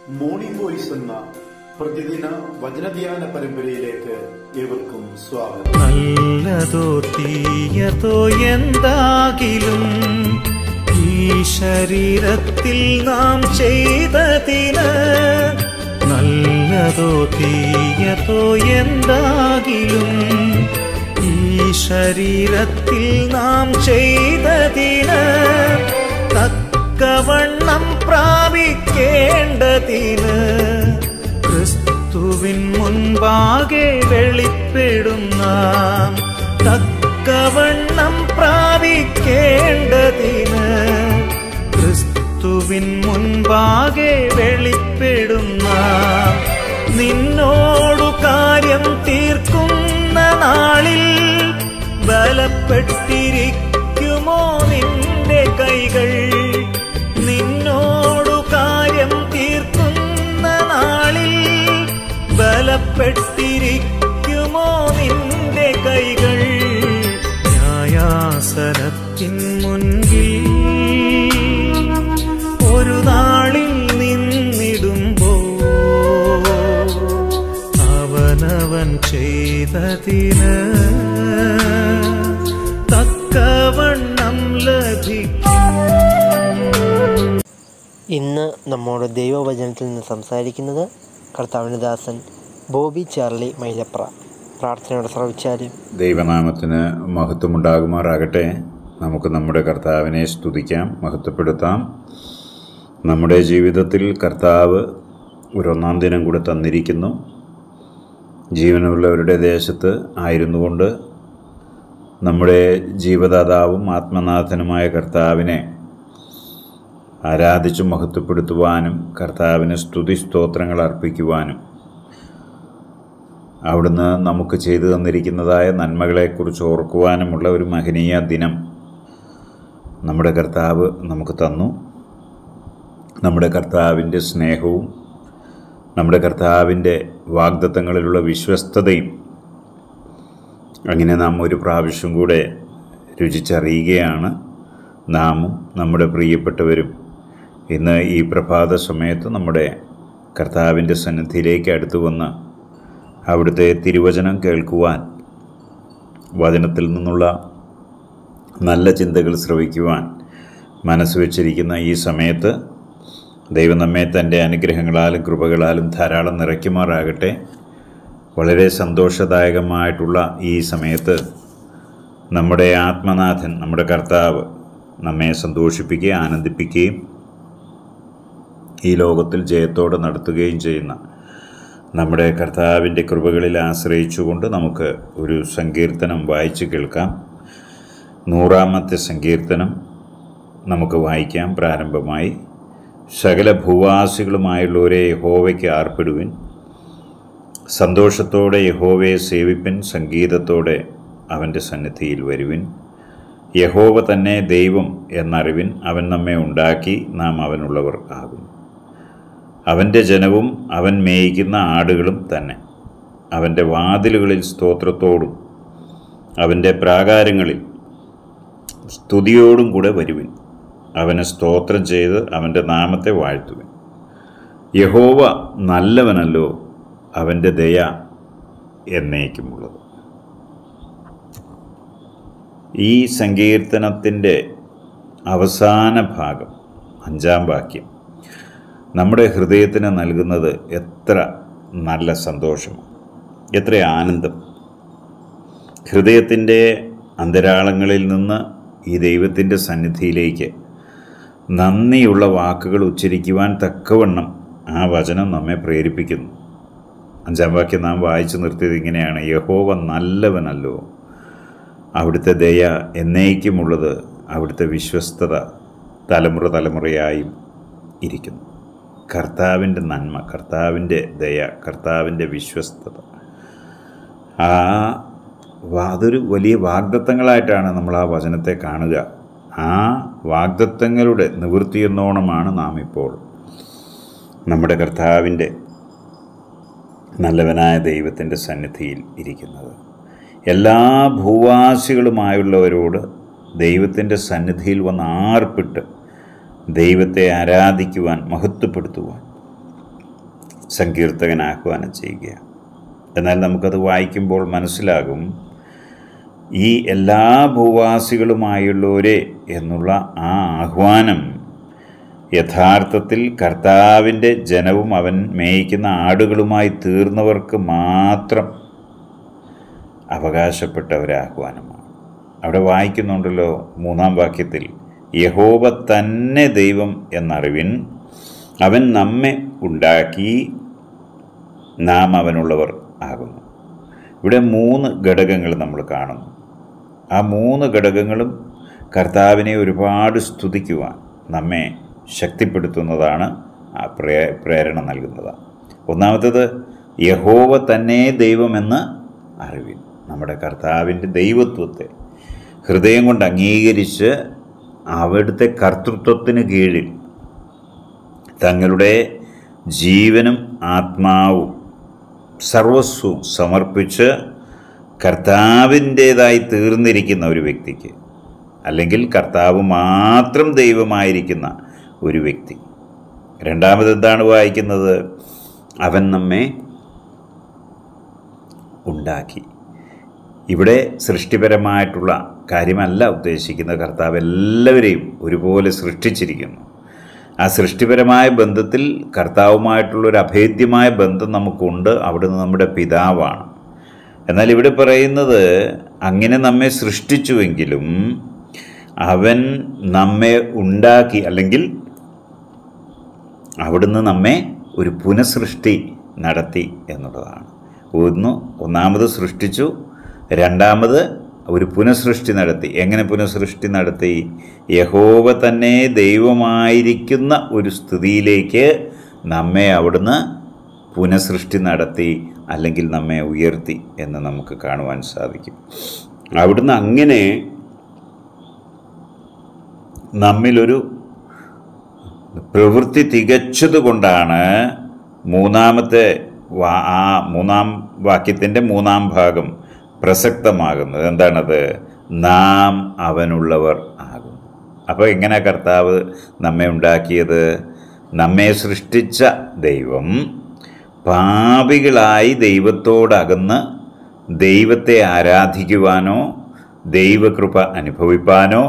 Morning voice എന്ന പ്രതിദിന വചനധ്യാന പരമ്പരയിലേക്ക് ഏവർക്കും സ്വാഗതം. നല്ലതോ തീയതോ എന്താകിലും ഈ ശരീരത്തിൽ നാം ചെയ്തതിന്, നല്ലതോ തീയതോ എന്താകിലും ഈ ശരീരത്തിൽ നാം ചെയ്തതിന് തക്കവണ്ണം പ്രാപിക്കേണ്ടതിന് ക്രിസ്തുവിൻ മുൻപാകെ വെളിപ്പെടുന്ന തക്കവണ്ണം പ്രാപിക്കേണ്ടതിന് ക്രിസ്തുവിൻ മുൻപാകെ വെളിപ്പെടുന്ന നിന്നോടു കാര്യം തീർക്കുന്ന നാളിൽ ബലപ്പെട്ടിരിക്കുമോ നിന്റെ കൈകൾ? നിന്നോടു കാര്യം തീർക്കുന്ന നാളിൽ ബലപ്പെട്ടിരിക്കുമോ നിന്റെ കൈകൾ? ന്യായാസനത്തിൻ മുൻപിൽ ഒരു നാളിൽ നിന്നിടുമ്പോ അവനവൻ ചെയ്തതിന് തക്കവണ്ണം ലഭിക്കും. ഇന്ന് നമ്മോട് ദൈവവചനത്തിൽ നിന്ന് സംസാരിക്കുന്നത് കർത്താവിന്റെ ദാസൻ ബോബി ചാർലി മൈലപ്ര. പ്രാർത്ഥനയോടെ ശ്രവിച്ചാലും. ദൈവനാമത്തിന് മഹത്വമുണ്ടാകുമാറാകട്ടെ. നമുക്ക് നമ്മുടെ കർത്താവിനെ സ്തുതിക്കാം, മഹത്വപ്പെടുത്താം. നമ്മുടെ ജീവിതത്തിൽ കർത്താവ് ഒരൊന്നാം ദിനം കൂടെ തന്നിരിക്കുന്നു. ജീവനുള്ളവരുടെ ദേശത്ത് ആയിരുന്നുകൊണ്ട് നമ്മുടെ ജീവദാതാവും ആത്മനാഥനുമായ കർത്താവിനെ ആരാധിച്ചു മഹത്വപ്പെടുത്തുവാനും കർത്താവിന് സ്തുതി സ്തോത്രങ്ങൾ അർപ്പിക്കുവാനും അവിടുന്ന് നമുക്ക് ചെയ്തു തന്നിരിക്കുന്നതായ നന്മകളെക്കുറിച്ച് ഓർക്കുവാനുമുള്ള ഒരു മഹനീയ ദിനം നമ്മുടെ കർത്താവ് നമുക്ക് തന്നു. നമ്മുടെ കർത്താവിൻ്റെ സ്നേഹവും നമ്മുടെ കർത്താവിൻ്റെ വാഗ്ദത്തങ്ങളിലുള്ള വിശ്വസ്തതയും അങ്ങനെ നാം ഒരു പ്രാവശ്യം കൂടെ രുചിച്ചറിയുകയാണ്. നാമും നമ്മുടെ പ്രിയപ്പെട്ടവരും ഇന്ന് ഈ പ്രഭാത സമയത്ത് നമ്മുടെ കർത്താവിൻ്റെ സന്നിധിയിലേക്ക് അടുത്തു വന്ന് അവിടുത്തെ തിരുവചനം കേൾക്കുവാൻ, വചനത്തിൽ നിന്നുള്ള നല്ല ചിന്തകൾ ശ്രവിക്കുവാൻ മനസ്സ് വച്ചിരിക്കുന്ന ഈ സമയത്ത് ദൈവം നമ്മെ തൻ്റെ അനുഗ്രഹങ്ങളാലും കൃപകളാലും ധാരാളം നിറയ്ക്കുമാറാകട്ടെ. വളരെ സന്തോഷദായകമായിട്ടുള്ള ഈ സമയത്ത് നമ്മുടെ ആത്മനാഥൻ, നമ്മുടെ കർത്താവ് നമ്മെ സന്തോഷിപ്പിക്കുകയും ആനന്ദിപ്പിക്കുകയും ഈ ലോകത്തിൽ ജയത്തോടെ നടത്തുകയും ചെയ്യുന്ന നമ്മുടെ കർത്താവിൻ്റെ കൃപകളിൽ ആശ്രയിച്ചുകൊണ്ട് നമുക്ക് ഒരു സങ്കീർത്തനം വായിച്ച് കേൾക്കാം. 100-ാമത്തെ സങ്കീർത്തനം നമുക്ക് വായിക്കാം. പ്രാരംഭമായി, സകല ഭൂവാസികളുമായുള്ളവരെ യഹോവയ്ക്ക് ആർപ്പിടുവിൻ, സന്തോഷത്തോടെ യഹോവയെ സേവിപ്പിൻ, സംഗീതത്തോടെ അവൻ്റെ സന്നിധിയിൽ വരുവിൻ. യഹോവ തന്നെ ദൈവം എന്നറിവിൻ, അവൻ നമ്മെ ഉണ്ടാക്കി, നാം അവനുള്ളവർ ആകും. അവൻ്റെ ജനവും അവൻ മേയിക്കുന്ന ആടുകളും തന്നെ. അവൻ്റെ വാതിലുകളിൽ സ്തോത്രത്തോടും അവൻ്റെ പ്രാകാരങ്ങളിൽ സ്തുതിയോടും കൂടെ വരുവിൻ. അവനെ സ്തോത്രം ചെയ്ത് അവൻ്റെ നാമത്തെ വാഴ്ത്തുവിൻ. യഹോവ നല്ലവനല്ലോ, അവൻ്റെ ദയ എന്നേക്കുമുള്ളത്. ഈ സങ്കീർത്തനത്തിൻ്റെ അവസാന ഭാഗം, 5-ാം വാക്യം, നമ്മുടെ ഹൃദയത്തിന് നൽകുന്നത് എത്ര നല്ല സന്തോഷമാണ്, എത്ര ആനന്ദം. ഹൃദയത്തിൻ്റെ അന്തരാളങ്ങളിൽ നിന്ന് ഈ ദൈവത്തിൻ്റെ സന്നിധിയിലേക്ക് നന്ദിയുള്ള വാക്കുകൾ ഉച്ചരിക്കുവാൻ തക്കവണ്ണം ആ വചനം നമ്മെ പ്രേരിപ്പിക്കുന്നു. 5-ാം വാക്യം നാം വായിച്ചു നിർത്തിയത് ഇങ്ങനെയാണ്: യഹോവ നല്ലവനല്ലോ, അവിടുത്തെ ദയ എന്നേക്കുമുള്ളത്, അവിടുത്തെ വിശ്വസ്തത തലമുറ തലമുറയായും ഇരിക്കുന്നു. കർത്താവിൻ്റെ നന്മ, കർത്താവിൻ്റെ ദയ, കർത്താവിൻ്റെ വിശ്വസ്തത, അതൊരു വലിയ വാഗ്ദത്തങ്ങളായിട്ടാണ് നമ്മൾ ആ വചനത്തെ കാണുക. ആ വാഗ്ദത്തങ്ങളുടെ നിവൃത്തിയെന്നോണമാണ് നാം ഇപ്പോൾ നമ്മുടെ കർത്താവിൻ്റെ നല്ലവനായ ദൈവത്തിൻ്റെ സന്നിധിയിൽ ഇരിക്കുന്നത്. എല്ലാ ഭൂവാസികളുമായുള്ളവരോട് ദൈവത്തിൻ്റെ സന്നിധിയിൽ വന്ന് ആർപ്പിട്ട് ദൈവത്തെ ആരാധിക്കുവാൻ, മഹത്വപ്പെടുത്തുവാൻ സങ്കീർത്തകൻ ആഹ്വാനം ചെയ്യുക. എന്നാൽ നമുക്കത് വായിക്കുമ്പോൾ മനസ്സിലാകും, ഈ എല്ലാ ഭൂവാസികളുമായുള്ളവരെ എന്നുള്ള ആ ആഹ്വാനം യഥാർത്ഥത്തിൽ കർത്താവിൻ്റെ ജനവും അവൻ മേയിക്കുന്ന ആടുകളുമായി തീർന്നവർക്ക് മാത്രം അവകാശപ്പെട്ട ഒരാഹ്വാനമാണ്. അവിടെ വായിക്കുന്നുണ്ടല്ലോ 3-ാം വാക്യത്തിൽ, യഹോവ തന്നെ ദൈവം എന്നറിവിൻ, അവൻ നമ്മെ ഉണ്ടാക്കി, നാം അവനുള്ളവർ ആകുന്നു. ഇവിടെ 3 ഘടകങ്ങൾ നമ്മൾ കാണുന്നു. ആ 3 ഘടകങ്ങളും കർത്താവിനെ ഒരുപാട് സ്തുതിക്കുവാൻ നമ്മെ ശക്തിപ്പെടുത്തുന്നതാണ്, ആ പ്രേരണ നൽകുന്നതാണ്. ഒന്നാമത്തേത്, യഹോവ തന്നെ ദൈവമെന്ന് അറിവിൻ. നമ്മുടെ കർത്താവിൻ്റെ ദൈവത്വത്തെ ഹൃദയം കൊണ്ട് അംഗീകരിച്ച് അവിടുത്തെ കർത്തൃത്വത്തിന് കീഴിൽ തങ്ങളുടെ ജീവനും ആത്മാവും സർവസ്വവും സമർപ്പിച്ച് കർത്താവിൻ്റേതായി തീർന്നിരിക്കുന്ന ഒരു വ്യക്തിക്ക്, അല്ലെങ്കിൽ കർത്താവ് മാത്രം ദൈവമായിരിക്കുന്ന ഒരു വ്യക്തി. രണ്ടാമത് എന്താണ് വായിക്കുന്നത്? അവൻ നമ്മെ ഉണ്ടാക്കി. ഇവിടെ സൃഷ്ടിപരമായിട്ടുള്ള കാര്യമല്ല ഉദ്ദേശിക്കുന്നത്. കർത്താവ് എല്ലാവരെയും ഒരുപോലെ സൃഷ്ടിച്ചിരിക്കുന്നു. ആ സൃഷ്ടിപരമായ ബന്ധത്തിൽ കർത്താവുമായിട്ടുള്ളൊരു അഭേദ്യമായ ബന്ധം നമുക്കുണ്ട്. അവിടുന്ന് നമ്മുടെ പിതാവാണ്. എന്നാൽ ഇവിടെ പറയുന്നത്, അങ്ങനെ നമ്മെ സൃഷ്ടിച്ചുവെങ്കിലും അവൻ നമ്മെ ഉണ്ടാക്കി, അല്ലെങ്കിൽ അവിടുന്ന് നമ്മെ ഒരു പുനഃസൃഷ്ടി നടത്തി എന്നുള്ളതാണ്. ഒന്നാമത് സൃഷ്ടിച്ചു, രണ്ടാമത് ഒരു പുനഃസൃഷ്ടി നടത്തി. എങ്ങനെ പുനഃസൃഷ്ടി നടത്തി? യഹോവ തന്നെ ദൈവമായിരിക്കുന്ന ഒരു സ്ഥിതിയിലേക്ക് നമ്മെ അവിടുന്ന് പുനഃസൃഷ്ടി നടത്തി, അല്ലെങ്കിൽ നമ്മെ ഉയർത്തി എന്ന് നമുക്ക് കാണുവാൻ സാധിക്കും. അവിടുന്ന് അങ്ങനെ നമ്മിലൊരു പ്രവൃത്തി തികച്ചതുകൊണ്ടാണ് 3-ാം വാക്യത്തിൻ്റെ 3-ാം ഭാഗം പ്രസക്തമാകുന്നത്. എന്താണത്? നാം അവനുള്ളവർ ആകുന്നു. അപ്പോൾ എങ്ങനെ കർത്താവ് നമ്മെ ഉണ്ടാക്കിയത്? നമ്മെ സൃഷ്ടിച്ച ദൈവം പാപികളായി ദൈവത്തോടകന്ന് ദൈവത്തെ ആരാധിക്കുവാനോ ദൈവകൃപ അനുഭവിപ്പാനോ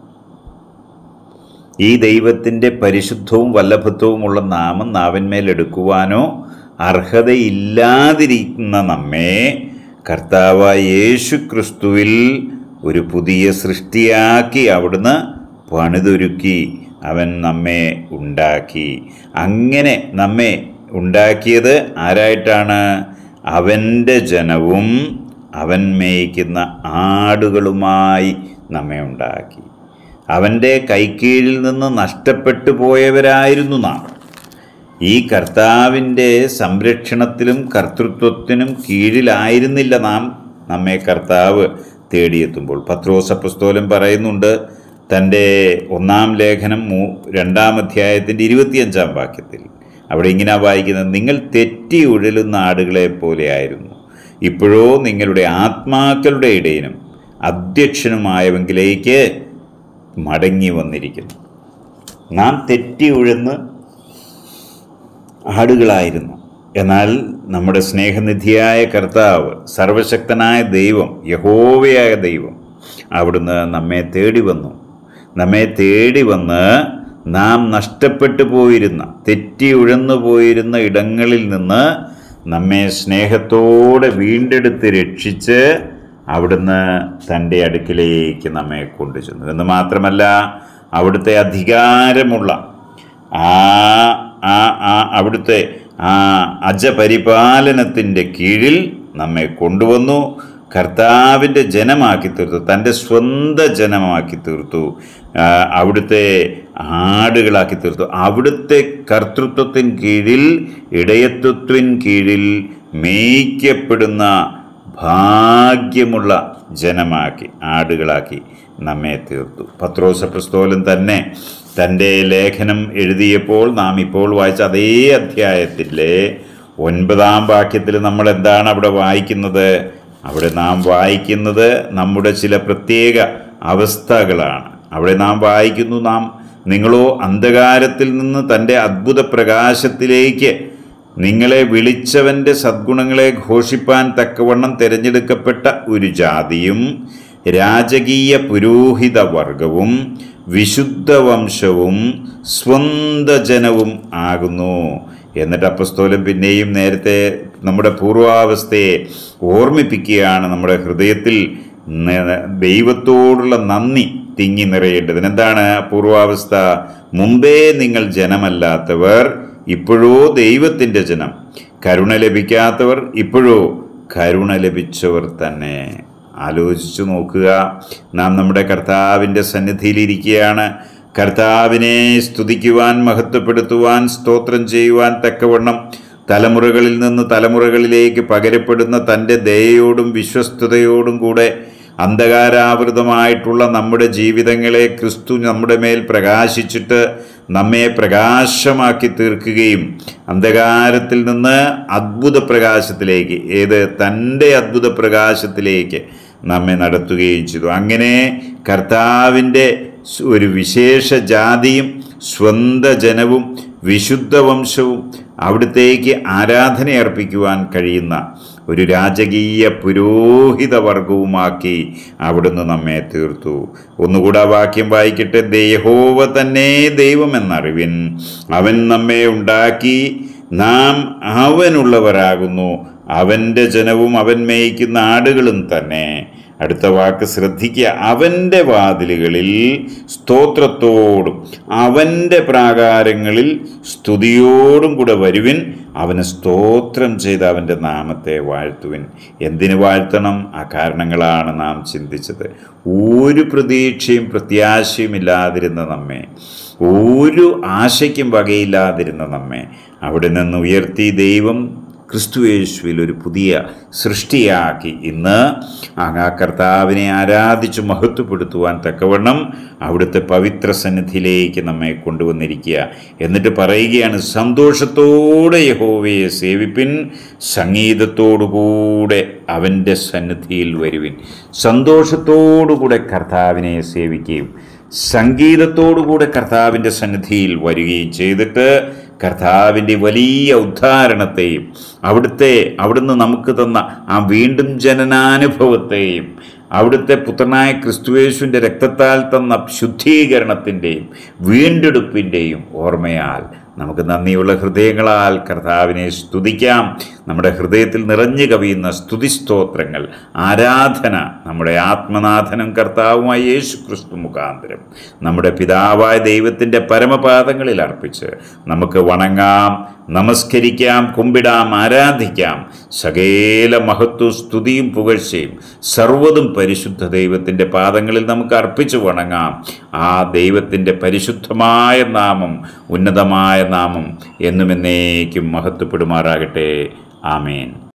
ഈ ദൈവത്തിൻ്റെ പരിശുദ്ധവും വല്ലഭത്വവുമുള്ള നാമം നാവിന്മേലെടുക്കുവാനോ അർഹതയില്ലാതിരിക്കുന്ന നമ്മെ കർത്താവായ യേശു ക്രിസ്തുവിൽ ഒരു പുതിയ സൃഷ്ടിയാക്കി അവിടുന്ന് പണിതൊരുക്കി. അവൻ നമ്മെ ഉണ്ടാക്കി. അങ്ങനെ നമ്മെ ഉണ്ടാക്കിയത് ആരായിട്ടാണ്? അവൻ്റെ ജനവും അവൻ മേയ്ക്കുന്ന ആടുകളുമായി നമ്മെ ഉണ്ടാക്കി. അവൻ്റെ കൈക്കീഴിൽ നിന്ന് നഷ്ടപ്പെട്ടു പോയവരായിരുന്നു നാം. ഈ കർത്താവിൻ്റെ സംരക്ഷണത്തിലും കർത്തൃത്വത്തിനും കീഴിലായിരുന്നില്ല നാം. നമ്മെ കർത്താവ് തേടിയെത്തുമ്പോൾ പത്രോസ് അപ്പോസ്തലൻ പറയുന്നുണ്ട് തൻ്റെ 1-ാം ലേഖനം 2-ാം അധ്യായത്തിൻ്റെ 25-ാം വാക്യത്തിൽ. അവിടെ ഇങ്ങനെ വായിക്കുന്നത്, നിങ്ങൾ തെറ്റി ഉഴലുന്ന ആടുകളെ പോലെ ആയിരുന്നു. ഇപ്പോഴോ നിങ്ങളുടെ ആത്മാക്കളുടെ ഇടയനും അധ്യക്ഷനുമായവങ്കിലേക്ക് മടങ്ങി വന്നിരിക്കുന്നു. നാം തെറ്റി ഉഴന്ന് ആടുകളായിരുന്നു. എന്നാൽ നമ്മുടെ സ്നേഹനിധിയായ കർത്താവ്, സർവശക്തനായ ദൈവം, യഹോവയായ ദൈവം, അവിടുന്ന് നമ്മെ തേടി വന്നു. നമ്മെ തേടി വന്ന് നാം നഷ്ടപ്പെട്ടു പോയിരുന്ന, തെറ്റി ഉഴന്നു പോയിരുന്ന ഇടങ്ങളിൽ നിന്ന് നമ്മെ സ്നേഹത്തോടെ വീണ്ടെടുത്ത് രക്ഷിച്ച് അവിടുന്ന് തൻ്റെ അടുക്കിലേക്ക് നമ്മെ കൊണ്ടുചെന്നു. എന്ന് മാത്രമല്ല, അവിടുത്തെ അധികാരമുള്ള അവിടുത്തെ അജപരിപാലനത്തിൻ്റെ കീഴിൽ നമ്മെ കൊണ്ടുവന്നു. കർത്താവിൻ്റെ ജനമാക്കി തീർത്തു, തൻ്റെ സ്വന്തം ജനമാക്കി തീർത്തു, അവിടുത്തെ ആടുകളാക്കി തീർത്തു. അവിടുത്തെ കർത്തൃത്വത്തിൻ കീഴിൽ, ഇടയത്വത്തിൻ കീഴിൽ മേയ്ക്കപ്പെടുന്ന ഭാഗ്യമുള്ള ജനമാക്കി, ആടുകളാക്കി നമ്മെ തീർത്തു. പത്രോസ് അപ്പോസ്തലൻ തന്നെ തൻ്റെ ലേഖനം എഴുതിയപ്പോൾ നാം ഇപ്പോൾ വായിച്ച അതേ അധ്യായത്തിലെ 9-ാം വാക്യത്തിൽ നമ്മൾ എന്താണ് അവിടെ വായിക്കുന്നത്? അവിടെ നാം വായിക്കുന്നത് നമ്മുടെ ചില പ്രത്യേക അവസ്ഥകളാണ്. അവിടെ നാം വായിക്കുന്നു, നിങ്ങളോ അന്ധകാരത്തിൽ നിന്ന് തൻ്റെ അദ്ഭുത പ്രകാശത്തിലേക്ക് നിങ്ങളെ വിളിച്ചവൻ്റെ സദ്ഗുണങ്ങളെ ഘോഷിപ്പാൻ തക്കവണ്ണം തിരഞ്ഞെടുക്കപ്പെട്ട ഒരു ജാതിയും രാജകീയ പുരോഹിത വർഗവും വിശുദ്ധ വംശവും സ്വന്ത ജനവും ആകുന്നു. എന്നിട്ട് അപ്പസ്തോലൻ പിന്നെയും നേരത്തെ നമ്മുടെ പൂർവാവസ്ഥയെ ഓർമ്മിപ്പിക്കുകയാണ്. നമ്മുടെ ഹൃദയത്തിൽ ദൈവത്തോടുള്ള നന്ദി തിങ്ങി നിറയേണ്ടതിന്. എന്താണ് പൂർവാവസ്ഥ? മുമ്പേ നിങ്ങൾ ജനമല്ലാത്തവർ, ഇപ്പോഴോ ദൈവത്തിൻ്റെ ജനം. കരുണ ലഭിക്കാത്തവർ, ഇപ്പോഴോ കരുണ ലഭിച്ചവർ തന്നെ. ആലോചിച്ചു നോക്കുക. നാം നമ്മുടെ കർത്താവിൻ്റെ സന്നിധിയിലിരിക്കുകയാണ്. കർത്താവിനെ സ്തുതിക്കുവാൻ, മഹത്വപ്പെടുത്തുവാൻ, സ്തോത്രം ചെയ്യുവാൻ തക്കവണ്ണം തലമുറകളിൽ നിന്ന് തലമുറകളിലേക്ക് പകരപ്പെടുന്ന തൻ്റെ ദയയോടും വിശ്വസ്തയോടും കൂടെ അന്ധകാരാവൃതമായിട്ടുള്ള നമ്മുടെ ജീവിതങ്ങളെ ക്രിസ്തു നമ്മുടെ മേൽ പ്രകാശിച്ചിട്ട് നമ്മെ പ്രകാശമാക്കി തീർക്കുകയും അന്ധകാരത്തിൽ നിന്ന് അദ്ഭുത പ്രകാശത്തിലേക്ക്, തൻ്റെ അദ്ഭുത പ്രകാശത്തിലേക്ക് നമ്മെ നടത്തുകയും ചെയ്തു. അങ്ങനെ കർത്താവിൻ്റെ ഒരു വിശേഷ ജാതിയും സ്വന്ത ജനവും വിശുദ്ധ വംശവും അവിടുത്തേക്ക് ആരാധന അർപ്പിക്കുവാൻ കഴിയുന്ന ഒരു രാജകീയ പുരോഹിത വർഗവുമാക്കി അവിടുന്ന് നമ്മെ തീർത്തു. ഒന്നുകൂടെ ആ വാക്യം വായിക്കട്ടെ. യഹോവ തന്നെ ദൈവമെന്നറിവിൻ, അവൻ നമ്മെ ഉണ്ടാക്കി, നാം അവനുള്ളവരാകുന്നു, അവൻ്റെ ജനവും അവൻ മേയ്ക്കുന്ന ആടുകളും തന്നെ. അടുത്ത വാക്ക് ശ്രദ്ധിക്കുക. അവൻ്റെ വാതിലുകളിൽ സ്തോത്രത്തോടും അവൻ്റെ പ്രാകാരങ്ങളിൽ സ്തുതിയോടും കൂടെ വരുവിൻ, അവന് സ്തോത്രം ചെയ്ത് അവൻ്റെ നാമത്തെ വാഴ്ത്തുവിൻ. എന്തിനു വാഴ്ത്തണം? ആ കാരണങ്ങളാണ് നാം ചിന്തിച്ചത്. ഒരു പ്രതീക്ഷയും പ്രത്യാശയും ഇല്ലാതിരുന്ന നമ്മെ, ഒരു ആശയ്ക്കും വകയില്ലാതിരുന്ന നമ്മെ അവിടെ നിന്ന് ഉയർത്തി ദൈവം ക്രിസ്തുയേശുവിൽ ഒരു പുതിയ സൃഷ്ടിയാക്കി ഇന്ന് ആ കർത്താവിനെ ആരാധിച്ച് മഹത്വപ്പെടുത്തുവാൻ തക്കവണ്ണം അവിടുത്തെ പവിത്ര സന്നിധിയിലേക്ക് നമ്മെ കൊണ്ടുവന്നിരിക്കുക. എന്നിട്ട് പറയുകയാണ്, സന്തോഷത്തോടെ യഹോവയെ സേവിപ്പിൻ, സംഗീതത്തോടുകൂടെ അവൻ്റെ സന്നിധിയിൽ വരുവിൻ. സന്തോഷത്തോടുകൂടെ കർത്താവിനെ സേവിക്കുകയും സംഗീതത്തോടുകൂടെ കർത്താവിൻ്റെ സന്നിധിയിൽ വരികയും ചെയ്തിട്ട് കർത്താവിൻ്റെ വലിയ ഉദ്ധാരണത്തെയും അവിടുന്ന് നമുക്ക് തന്ന ആ വീണ്ടും ജനനാനുഭവത്തെയും അവിടുത്തെ പുത്രനായ ക്രിസ്തുയേശുവിൻ്റെ രക്തത്താൽ തന്ന ശുദ്ധീകരണത്തിൻ്റെയും വീണ്ടെടുപ്പിൻ്റെയും ഓർമ്മയാൽ നമുക്ക് നന്ദിയുള്ള ഹൃദയങ്ങളാൽ കർത്താവിനെ സ്തുതിക്കാം. നമ്മുടെ ഹൃദയത്തിൽ നിറഞ്ഞു കവിയുന്ന സ്തുതിസ്തോത്രങ്ങൾ, ആരാധന നമ്മുടെ ആത്മനാഥനും കർത്താവുമായ യേശു ക്രിസ്തു മുഖാന്തരം നമ്മുടെ പിതാവായ ദൈവത്തിൻ്റെ പരമപാദങ്ങളിൽ അർപ്പിച്ച് നമുക്ക് വണങ്ങാം, നമസ്കരിക്കാം, കുമ്പിടാം, ആരാധിക്കാം. സകല മഹത്വ സ്തുതിയും പുകഴ്ചയും സർവ്വതും പരിശുദ്ധ ദൈവത്തിൻ്റെ പാദങ്ങളിൽ നമുക്ക് അർപ്പിച്ചു വണങ്ങാം. ആ ദൈവത്തിൻ്റെ പരിശുദ്ധമായ നാമം, ഉന്നതമായ നാമം എന്നും എന്നേക്കും മഹത്വപ്പെടുമാറാകട്ടെ. ആമേൻ.